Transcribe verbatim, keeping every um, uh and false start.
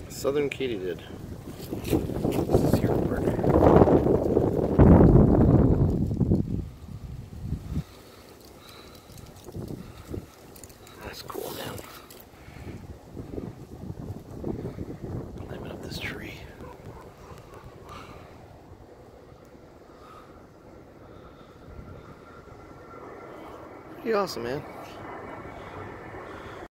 Southern katydid. This is here at work. That's cool, man. Climbing up this tree. Pretty awesome, man.